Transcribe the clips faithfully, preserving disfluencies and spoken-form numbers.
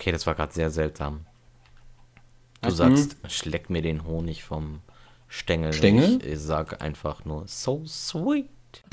Okay, das war gerade sehr seltsam. Du Hm. sagst, schleck mir den Honig vom Stängel und ich Stängel? äh, sag einfach nur so sweet.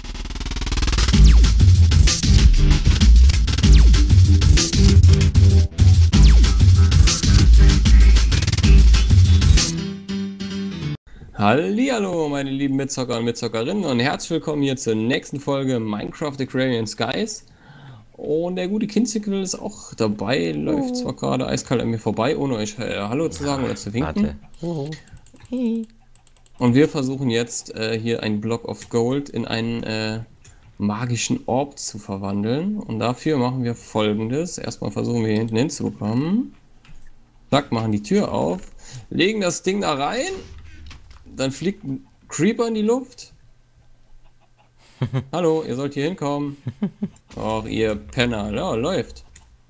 Hallihallo, meine lieben Mitzocker und Mitzockerinnen und herzlich willkommen hier zur nächsten Folge Minecraft Agrarian Skies. Und der gute Kinzikel ist auch dabei, läuft zwar gerade eiskalt an mir vorbei, ohne euch äh, Hallo zu sagen oder zu Warte. winken. Und wir versuchen jetzt äh, hier einen Block of Gold in einen äh, magischen Orb zu verwandeln. Und dafür machen wir folgendes. Erstmal versuchen wir hier hinten hinzukommen. Zack, machen die Tür auf, legen das Ding da rein. Dann fliegt ein Creeper in die Luft. Hallo, ihr sollt hier hinkommen. Och, ihr Penner. Ja, läuft.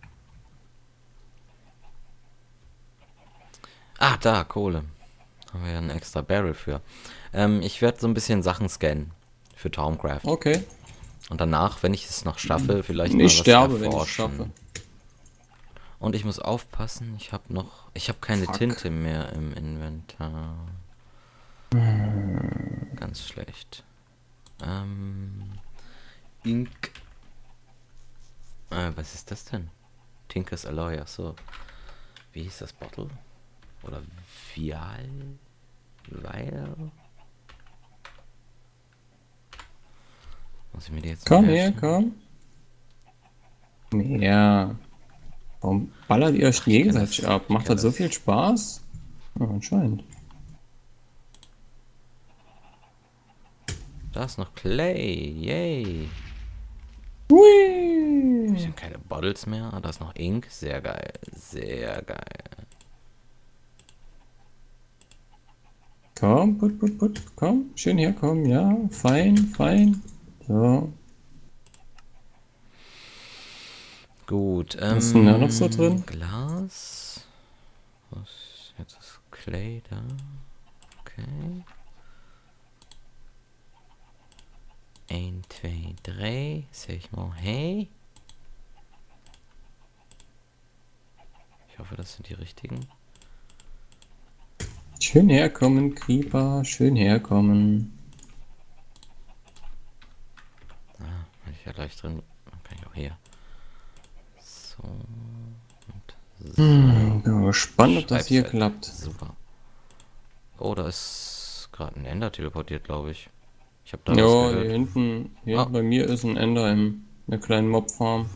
Ah, da, Kohle. Haben wir ja einen extra Barrel für. Ähm, ich werde so ein bisschen Sachen scannen für Thaumcraft. Okay. Und danach, wenn ich es noch schaffe, vielleicht Ich mal was sterbe, wenn ich es schaffe. erforschen. Und ich muss aufpassen, ich habe noch... Ich habe keine Fuck. Tinte mehr im Inventar. Ganz schlecht. Ähm... Ink. Äh, was ist das denn? Tinkers Alloy, achso. Wie hieß das Bottle? Oder Vial? Vial? Muss ich mir die jetzt Komm mal her, herstellen? komm. Ja. Warum ballert ihr euch Ach, ich kenn gegenseitig das. ab? Ich Macht kenn das so viel das. Spaß? Ja, anscheinend. Da ist noch Clay. Yay. Hui. Ich sind keine Bottles mehr. Ah, da ist noch Ink. Sehr geil. Sehr geil. Komm, put, put, put. Komm, schön herkommen. Ja, fein, fein. So. Gut. Was ist denn da noch so Ähm, drin? Glas. Was? Jetzt ist Clay da. Okay. eins, zwei, drei. Sag ich mal, hey. Ich hoffe, das sind die richtigen. Schön herkommen, Creeper. Schön herkommen. Ah, wenn ich ja gleich drin. Dann kann ich auch hier. So. Und so. Hm, bin gespannt, ob das hier Schreibfeld. klappt. Super. Oh, da ist gerade ein Ender teleportiert, glaube ich. Ich habe da was Ja, hier gehört. hinten, hier Ah, hinten bei mir ist ein Ender in einer kleinen Mobfarm.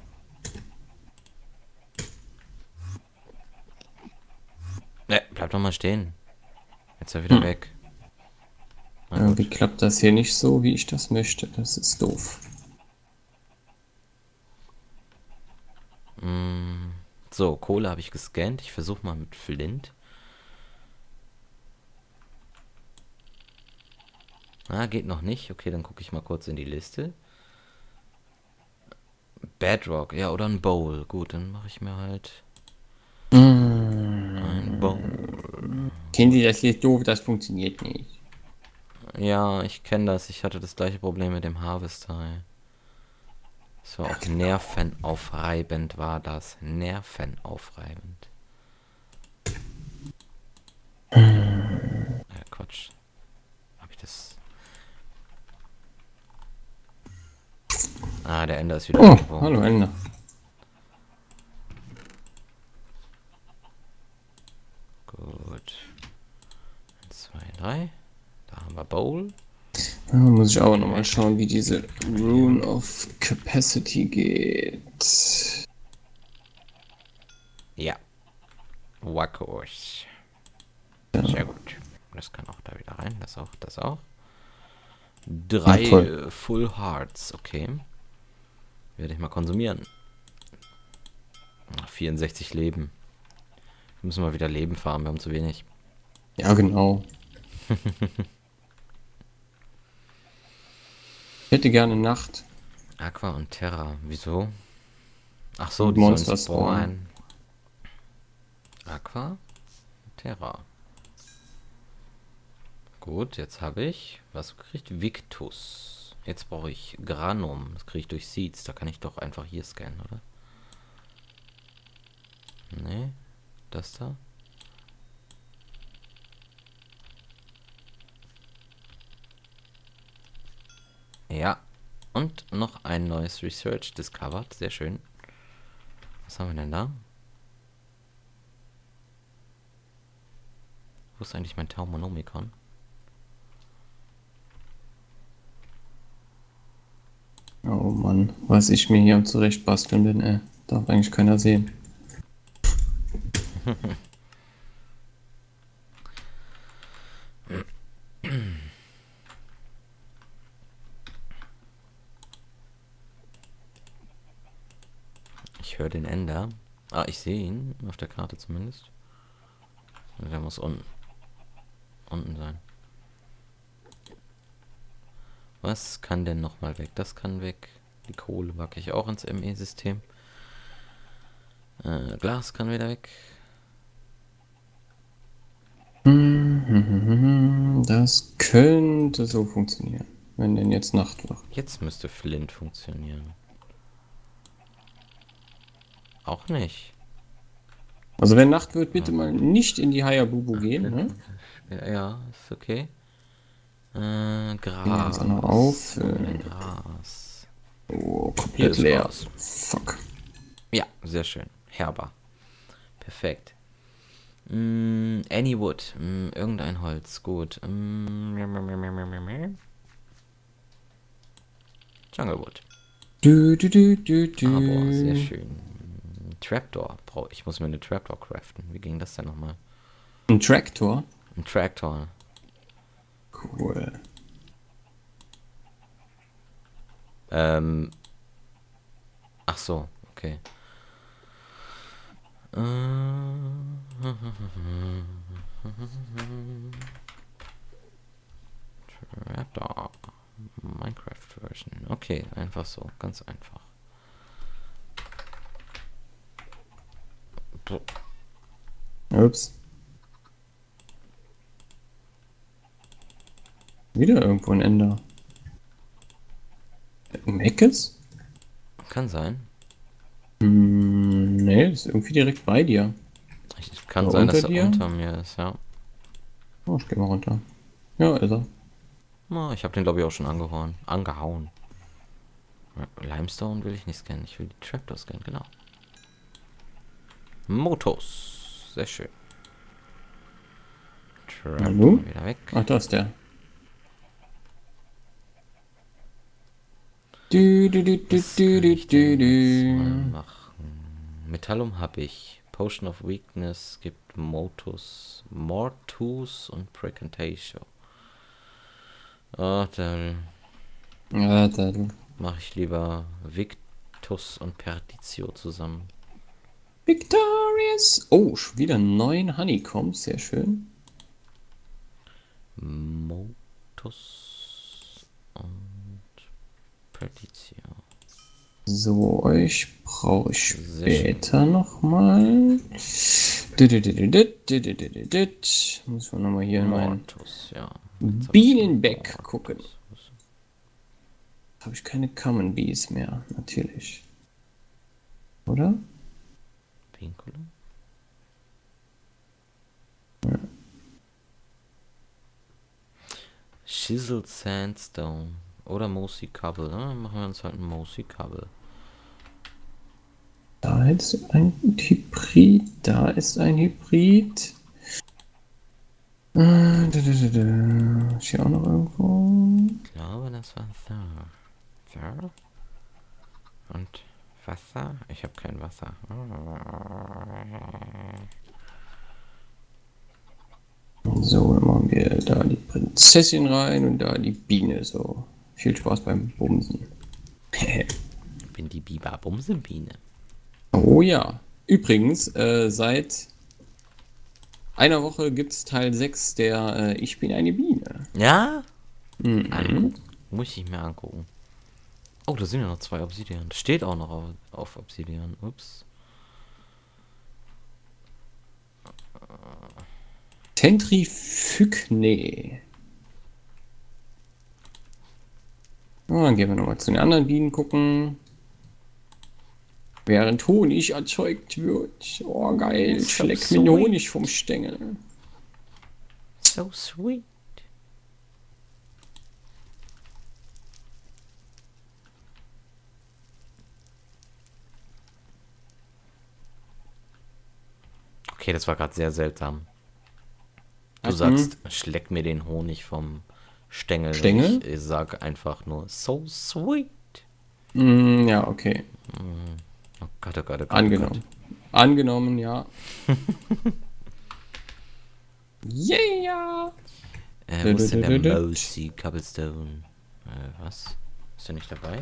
ne, bleib doch mal stehen. Jetzt ist er wieder Hm. weg. Na Irgendwie gut. klappt das hier nicht so, wie ich das möchte. Das ist doof. Mm, so, Kohle habe ich gescannt. Ich versuche mal mit Flint. Ah, geht noch nicht. Okay, dann gucke ich mal kurz in die Liste. Bedrock, ja, oder ein Bowl. Gut, dann mache ich mir halt ein Bowl. Kennt ihr das hier ist doof? Das funktioniert nicht. Ja, ich kenne das. Ich hatte das gleiche Problem mit dem Harvest-Teil. Das war Ja, auch genau. nervenaufreibend, war das. Nervenaufreibend. Äh, Quatsch. Habe ich das... Ah, der Ender ist wieder Oh, abgeworfen. hallo Ender. Gut. eins, zwei, drei. Da haben wir Bowl. Da muss ich aber nochmal schauen, wie diese Rune of Capacity geht. Ja. Wackos. Sehr gut. Das kann auch da wieder rein. Das auch, das auch. Na Drei toll. äh, Full Hearts. Okay. Werde ich mal konsumieren. Ach, vierundsechzig Leben. Wir müssen mal wieder Leben farmen. Wir haben zu wenig. Ja, genau. Ich hätte gerne Nacht. Aqua und Terra. Wieso? Ach so, Und die sollen Monster spawnen. spawnen. Aqua. Terra. Gut, jetzt habe ich was gekriegt. Victus. Jetzt brauche ich Granum. Das kriege ich durch Seeds. Da kann ich doch einfach hier scannen, oder? Nee, das da. Ja. Und noch ein neues Research discovered. Sehr schön. Was haben wir denn da? Wo ist eigentlich mein Taumonomikon? Oh Mann, was ich mir hier am zurechtbasteln bin, ey. Darf eigentlich keiner sehen. Ich höre den Ender. Ah, ich sehe ihn. Auf der Karte zumindest. Der muss unten. Unten sein. Was kann denn nochmal weg? Das kann weg. Die Kohle packe ich auch ins M E-System. Äh, Glas kann wieder weg. Das könnte so funktionieren, wenn denn jetzt Nacht wird. Jetzt müsste Flint funktionieren. Auch nicht. Also wenn Nacht wird, bitte mal nicht in die Hayabubu gehen, ne? Ja, ist okay. Äh, Gras. Den jetzt auch noch auffüllen. Gras. Oh, Hier komplett ist leer. Gras. Fuck. Ja, sehr schön. Herber. Perfekt. Mm, Any Wood. Mm, irgendein Holz. Gut. Mm, Junglewood. Du, du, du, du, du. Aber sehr schön. Trapdoor. Brauch, ich muss mir eine Trapdoor craften. Wie ging das denn nochmal? Ein Traktor? Ein Traktor. Cool. Ähm. Ach so, okay. Äh, Trapdoor. Minecraft-Version. Okay, einfach so. Ganz einfach. Ups. Wieder irgendwo ein Ender. Meckes? Kann sein. Hm, nee, ist irgendwie direkt bei dir. Ich, kann Oder sein, dass unter er dir? unter mir ist, ja. Oh, ich geh mal runter. Ja, ist er. Oh, ich habe den, glaube ich, auch schon angehauen. Angehauen. Limestone will ich nicht scannen. Ich will die Trapdoor scannen, genau. Motos. Sehr schön. Hallo? Trapdoor wieder weg. Ach, da ist der. Du, du, du, du, Was du, kann du, ich denn du, jetzt mal du. machen? Metallum habe ich. Potion of Weakness gibt Motus, Mortus und Precantatio. Oh, dann Ja, da, du. mache ich lieber Victus und Perditio zusammen. Victorious. Oh, schon wieder neun Honeycombs, sehr schön. Motus und Perditio. So, euch brauche ich Sehr später nochmal. Muss man nochmal hier in mein Mortus, ja. Bienenbeck gucken. Habe ich keine Common Bees mehr, natürlich. Oder? Pinkolo? Ja. Chiseled Sandstone. Oder Mossy Cobble. Ah, machen wir uns halt ein Mossy Cobble. Da ist ein Hybrid. Da ist ein Hybrid. Äh, da, da, da, da. Ist hier auch noch irgendwo? Ich glaube, das war Thor. Thor? Und Wasser? Ich habe kein Wasser. So, dann machen wir da die Prinzessin rein und da die Biene. So, viel Spaß beim Bumsen. Ich bin die Biber Bumsebiene. Oh ja. Übrigens, äh, seit einer Woche gibt es Teil sechs der äh, Ich bin eine Biene. Ja? Mhm. Angucken. Muss ich mir angucken. Oh, da sind ja noch zwei Obsidian. Das steht auch noch auf, auf Obsidian. Ups. Tentrifugne. Oh, dann gehen wir nochmal zu den anderen Bienen gucken. Während Honig erzeugt wird. Oh, geil. So Schleck sweet. mir Honig vom Stängel. So sweet. Okay, das war gerade sehr seltsam. Du Mhm. sagst, schleck mir den Honig vom Stängel. Stängel? Und ich sag einfach nur so sweet. Mm, ja, okay. Oh Gott, oh Gott, oh Gott. Oh Angenommen. Angenommen, ja. Yeah! Äh, wo ist denn der Dü-dü-dü-dü-dü. Mossy Cobblestone? Äh, was? Ist der nicht dabei?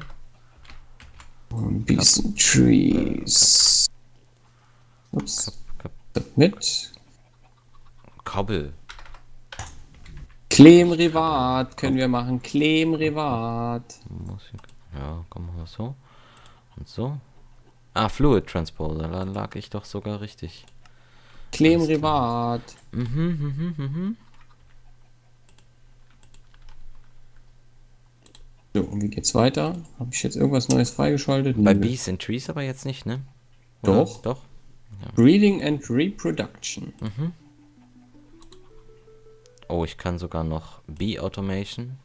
Bees and Trees. Ups. Kap Mit. Kobbel. Clem-Rivat können wir machen. Clem-Rivat. Mossy. Ja, komm mal so. Und so. Ah, Fluid Transporter. Da lag ich doch sogar richtig. Clem-Rivat. Mhm, mhm, mhm. So, und wie geht's weiter? Habe ich jetzt irgendwas Neues freigeschaltet? Bei Nö. Bees and Trees aber jetzt nicht, ne? Doch. Doch. Breeding and Reproduction. Oh, ich kann sogar noch Bee Automation.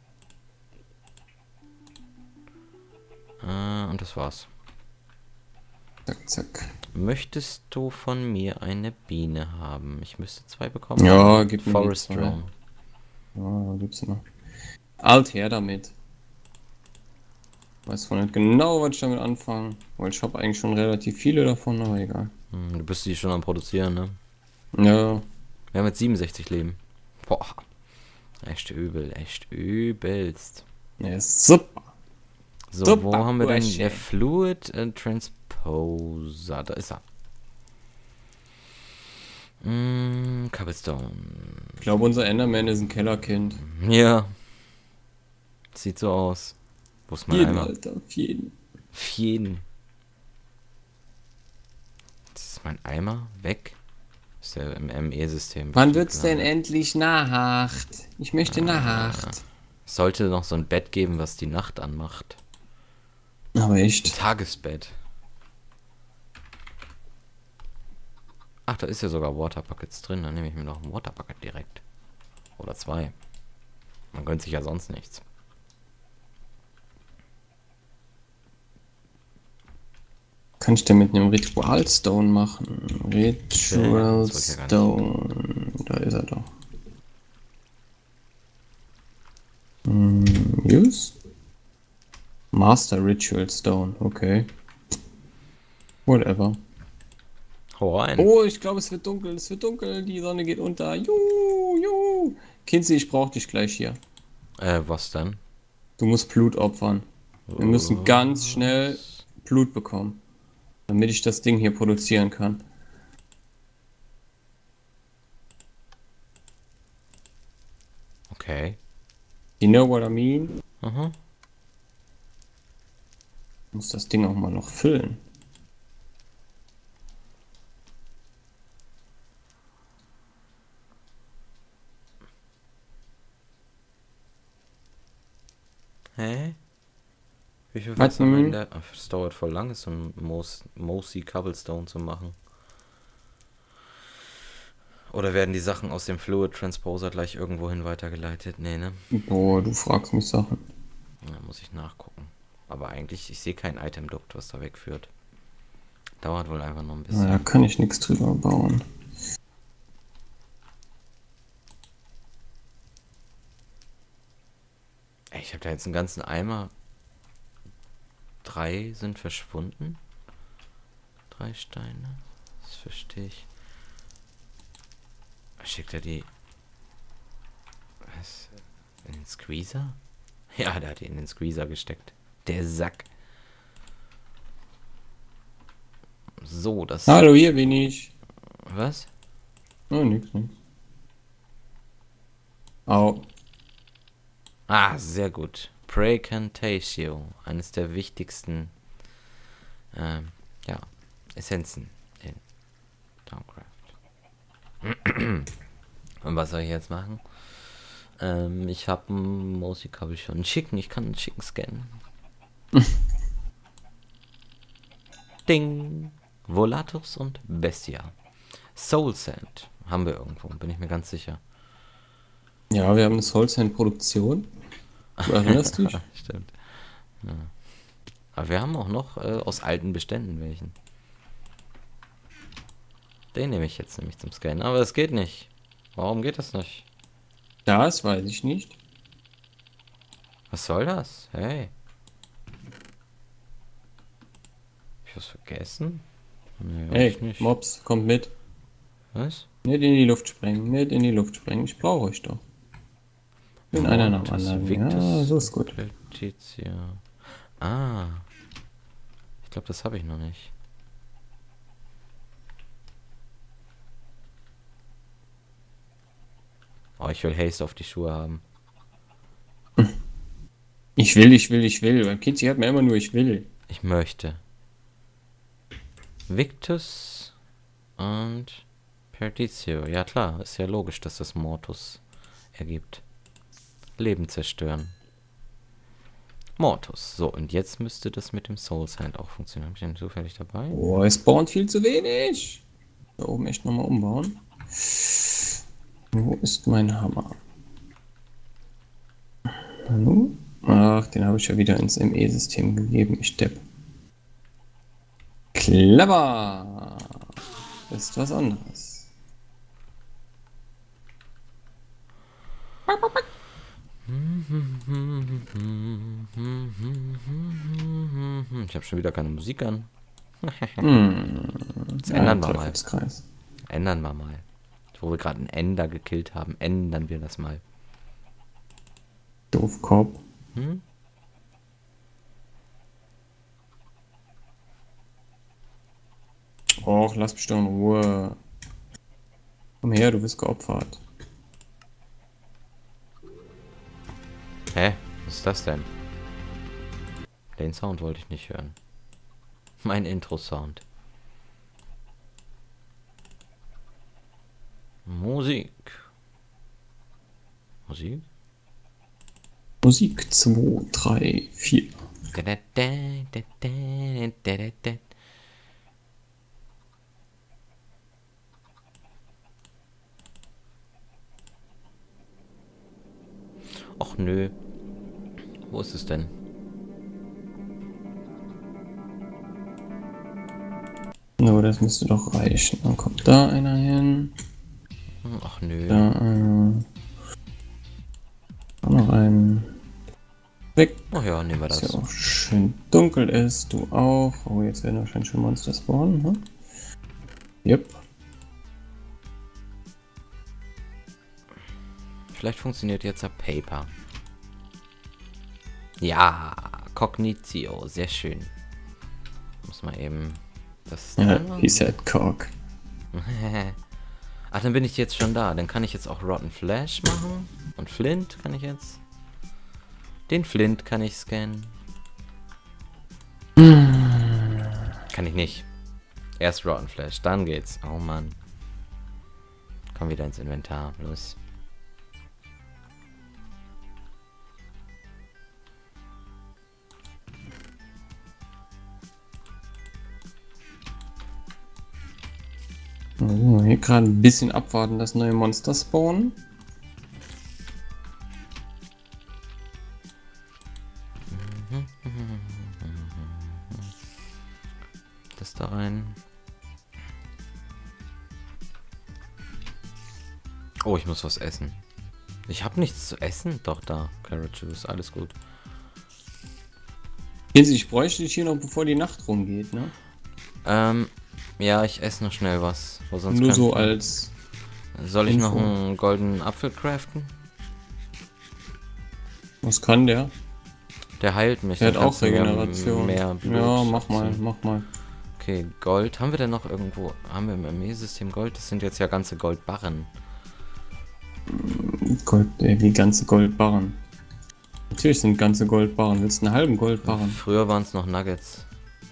Äh, und das war's. Zack, zack. Möchtest du von mir eine Biene haben? Ich müsste zwei bekommen. Ja, gib mir die Forest zwei. Drone. Ja, gibt's noch. Alt her damit. Weiß von nicht genau, was ich damit anfangen. Weil ich habe eigentlich schon relativ viele davon, aber egal. Hm, du bist die schon am Produzieren, ne? Ja, Wir haben jetzt siebenundsechzig Leben. Boah. Echt übel, echt übelst. ja super. So, Super, wo haben wir denn Bursche. der Fluid äh, Transposer? Da ist er. Mm, Cobblestone. Ich glaube, unser Enderman ist ein Kellerkind. Ja. Sieht so aus. Wo ist mein Jeden, Eimer? Alter, auf jeden. Auf jeden. Das ist mein Eimer. Weg. Ist der im M E-System. Wann wird's denn endlich Nacht? Ich möchte Nacht. Sollte noch so ein Bett geben, was die Nacht anmacht. Aber echt. Tagesbett. Ach, da ist ja sogar Waterbuckets drin. Dann nehme ich mir noch ein Waterbucket direkt. Oder zwei. Man gönnt sich ja sonst nichts. Kann ich denn mit einem Ritualstone machen? Ritual das wollte ich ja gar Stone. Da ist er doch. Hm, use? Master Ritual Stone, okay. Whatever. Hau rein. Oh, ich glaube, es wird dunkel, es wird dunkel, die Sonne geht unter. Juhu, juhu. Kinsey, ich brauche dich gleich hier. Äh, was denn? Du musst Blut opfern. Wir müssen ganz schnell Blut bekommen, damit ich das Ding hier produzieren kann. Okay. You know what I mean? Aha. Ich muss das Ding auch mal noch füllen. Hä? Wie viel Was Wasser am denn? Ende? Ach, das dauert voll lang, so ein Mos Mossy Cobblestone zu machen. Oder werden die Sachen aus dem Fluid Transposer gleich irgendwohin weitergeleitet? Nee, ne? Boah, du fragst mich Sachen. Da muss ich nachgucken. Aber eigentlich, ich sehe kein Item-Dukt, was da wegführt. Dauert wohl einfach noch ein bisschen. Da kann ich nichts drüber bauen. Ey, ich habe da jetzt einen ganzen Eimer. Drei sind verschwunden. Drei Steine. Das verstehe ich. Schickt er die... Was? In den Squeezer? Ja, der hat die in den Squeezer gesteckt. Der Sack. So, das... Hallo, hier bin ich. Was? Oh, nix, nix. Au. Ah, sehr gut. Precantatio. Eines der wichtigsten ähm, ja, Essenzen in Thaumcraft. Und was soll ich jetzt machen? Ähm, ich habe ein Mossy habe ich schon. Ein Chicken, ich kann einen Chicken scannen. Ding. Volatus und Bestia. Soul Sand haben wir irgendwo, bin ich mir ganz sicher. Ja, wir haben eine Soul Sand Produktion. Du erinnerst dich? Stimmt. Ja. Aber wir haben auch noch äh, aus alten Beständen welchen. Den nehme ich jetzt nämlich zum Scannen, aber es geht nicht. Warum geht das nicht? Das weiß ich nicht. Was soll das? Hey. Hab ich was vergessen? Nee, hab ich Hey, nicht. Mops, kommt mit. Was? Nicht in die Luft sprengen, nicht in die Luft sprengen. Ich brauche euch doch. Bin einer nach dem anderen. Ja, so ist gut. Petizia. Ah. Ich glaube, das habe ich noch nicht. Oh, ich will Haste auf die Schuhe haben. Ich will, ich will, ich will. Beim Kitzi hat man immer nur ich will. Ich möchte. Victus und Pertitio. Ja klar, ist ja logisch, dass das Mortus ergibt. Leben zerstören. Mortus. So, und jetzt müsste das mit dem Soul Sand auch funktionieren. Habe ich den zufällig dabei? Oh, es spawnt viel zu wenig. Da oben echt nochmal umbauen. Wo ist mein Hammer? Hallo? Ach, den habe ich ja wieder ins M E-System gegeben. Ich depp. Clever! Das ist was anderes. Ich habe schon wieder keine Musik an. Hm. Das ändern wir mal. Teufelskreis. Ändern wir mal. Wo wir gerade einen Ender gekillt haben, ändern wir das mal. Doofkopf. Hm? Och, lass mich doch in Ruhe. Komm her, du bist geopfert. Hä? Was ist das denn? Den Sound wollte ich nicht hören. Mein Intro-Sound. Musik. Musik? Musik zwei, drei, vier. Da, da, da, da, da, da, da, da. Och nö. Wo ist es denn? No, das müsste doch reichen. Dann kommt da einer hin. Ach nö. Da einer. Da noch einen. Weg. Oh ja, nehmen wir Dass das. ja auch schön dunkel ist. Du auch. Oh, jetzt werden wahrscheinlich schon Monster spawnen. Ne? Yep. Vielleicht funktioniert jetzt ein Paper. Ja, Cognitio, sehr schön. Muss mal eben das. Ja, he said cock. Ach, dann bin ich jetzt schon da. Dann kann ich jetzt auch Rotten Flash machen. Und Flint kann ich jetzt. Den Flint kann ich scannen. Kann ich nicht. Erst Rotten Flash, dann geht's. Oh Mann. Komm wieder ins Inventar, los. So, hier gerade ein bisschen abwarten, dass neue Monster spawnen. Das da rein. Oh, ich muss was essen. Ich habe nichts zu essen. Doch, da. Carrot Juice, alles gut. Ich bräuchte dich hier noch, bevor die Nacht rumgeht, ne? Ähm, ja, ich esse noch schnell was. Wo sonst Nur kann so ich- als... Soll ich noch Info. einen goldenen Apfel craften? Was kann der? Der heilt mich. Der hat dann auch kannst du mir Regeneration. Mehr Blut Ja, mach mal, abziehen. mach mal. Okay, Gold. Haben wir denn noch irgendwo? Haben wir im Armeesystem Gold? Das sind jetzt ja ganze Goldbarren. Gold, äh, wie ganze Goldbarren. Natürlich sind ganze Goldbarren. Willst du einen halben Goldbarren? Früher waren es noch Nuggets.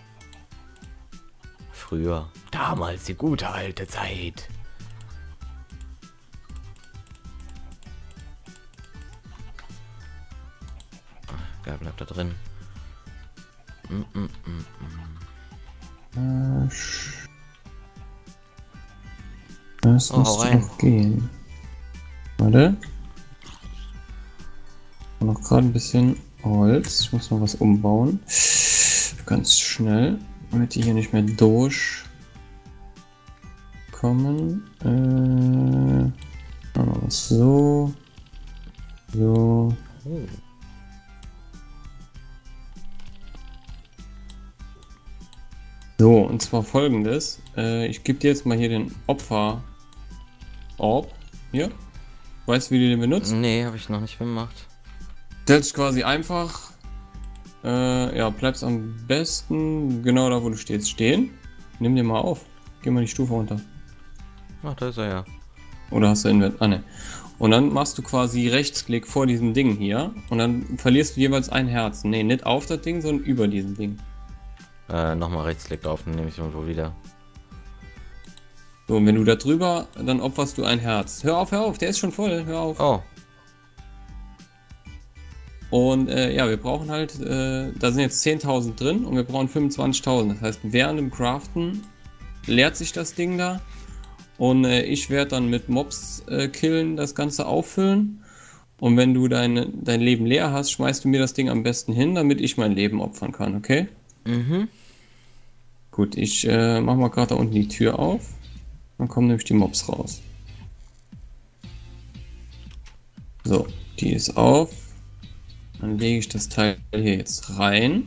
Früher. Damals die gute alte Zeit. Ach, geil, bleibt da drin. Mm, mm, mm, mm. Äh, sch- das Oh, hau müsste rein. doch gehen. Warte. Noch gerade ein bisschen Holz. Ich muss noch was umbauen. Ganz schnell, damit die hier nicht mehr durchkommen. Äh, machen wir das so. So. Oh. So, und zwar folgendes. Äh, ich gebe dir jetzt mal hier den Opfer-Orb. Hier. Weißt du, wie du den benutzt? Nee, habe ich noch nicht gemacht. Stellst quasi einfach. Äh, ja, bleibst am besten genau da, wo du stehst, stehen. Nimm den mal auf. Geh mal die Stufe runter. Ach, da ist er ja. Oder hast du Invent? Ah, ne. Und dann machst du quasi Rechtsklick vor diesem Ding hier. Und dann verlierst du jeweils ein Herz. Ne, nicht auf das Ding, sondern über diesem Ding. Äh, nochmal Rechtsklick drauf, dann nehme ich irgendwo wieder. So, und wenn du da drüber, dann opferst du ein Herz. Hör auf, hör auf, der ist schon voll. Hör auf. Oh. Und äh, ja, wir brauchen halt, äh, da sind jetzt zehntausend drin und wir brauchen fünfundzwanzigtausend. Das heißt, während dem Craften leert sich das Ding da. Und äh, ich werde dann mit Mobs äh, killen das Ganze auffüllen. Und wenn du deine, dein Leben leer hast, schmeißt du mir das Ding am besten hin, damit ich mein Leben opfern kann, okay? Mhm. Gut, ich äh, mach mal gerade da unten die Tür auf. Dann kommen nämlich die Mobs raus. So, die ist auf. Dann lege ich das Teil hier jetzt rein.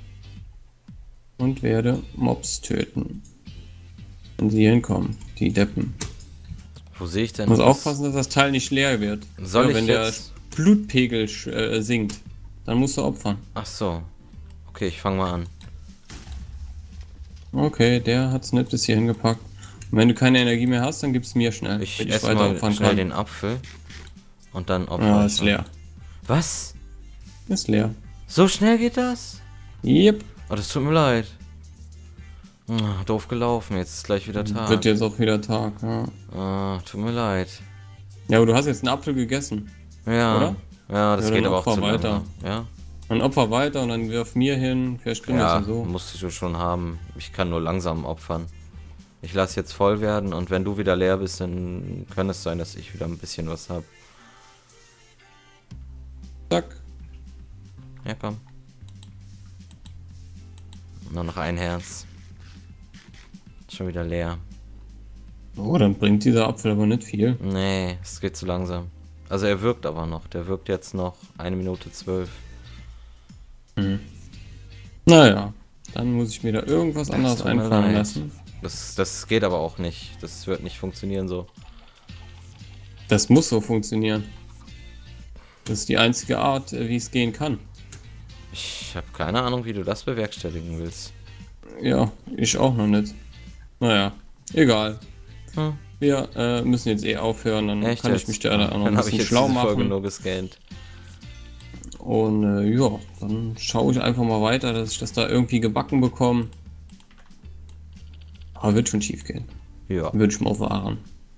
Und werde Mobs töten. Wenn sie hier hinkommen, die Deppen. Wo sehe ich denn? Ich muss was? aufpassen, dass das Teil nicht leer wird. Soll ja, ich wenn jetzt... der Blutpegel äh, sinkt, dann musst du opfern. Ach so. Okay, ich fange mal an. Okay, der hat es nicht bis hier hingepackt. Und wenn du keine Energie mehr hast, dann gib's mir schnell. Ich damit esse mal opfern schnell kann. den Apfel. Und dann opfer Ja, ich ist ihn. leer. Was? Ist leer. So schnell geht das? Yep. Oh, das tut mir leid. Ah, doof gelaufen, jetzt ist gleich wieder Tag. Wird jetzt auch wieder Tag, ja. Ah, tut mir leid. Ja, aber du hast jetzt einen Apfel gegessen, Ja. oder? Ja, das Ja, geht dann aber auch opfer zu weiter. lange. Ja. Dann opfer weiter und dann wirf mir hin. Vielleicht bringt Ja, das ja so. musst du schon haben. Ich kann nur langsam opfern. Ich lasse jetzt voll werden und wenn du wieder leer bist, dann kann es sein, dass ich wieder ein bisschen was habe. Zack. Ja, komm. Nur noch ein Herz. Schon wieder leer. Oh, dann bringt dieser Apfel aber nicht viel. Nee, es geht zu langsam. Also er wirkt aber noch. Der wirkt jetzt noch eine Minute zwölf. Mhm. Naja, dann muss ich mir da irgendwas Das anderes tut mir einfallen leid. lassen. Das, das geht aber auch nicht. Das wird nicht funktionieren so. Das muss so funktionieren. Das ist die einzige Art, äh, wie es gehen kann. Ich habe keine Ahnung, wie du das bewerkstelligen willst. Ja, ich auch noch nicht. Naja, egal. Hm. Wir äh, müssen jetzt eh aufhören, dann Echt kann ich jetzt? mich da auch noch ein Dann habe ich bisschen jetzt schlau diese Folge machen. nur gescannt. Und äh, ja, dann schaue ich einfach mal weiter, dass ich das da irgendwie gebacken bekomme. Aber wird schon schief gehen. Ja. Würde ich mal wahren.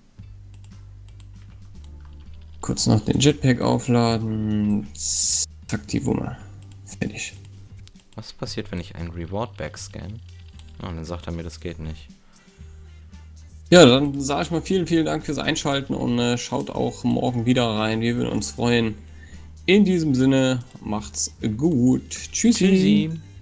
Kurz noch den Jetpack aufladen. Zack, die Wumme. Fertig. Was passiert, wenn ich einen Reward-Bag scanne? Oh, dann sagt er mir, das geht nicht. Ja, dann sage ich mal vielen, vielen Dank fürs Einschalten und äh, schaut auch morgen wieder rein. Wir würden uns freuen. In diesem Sinne, macht's gut. Tschüssi. Tschüssi.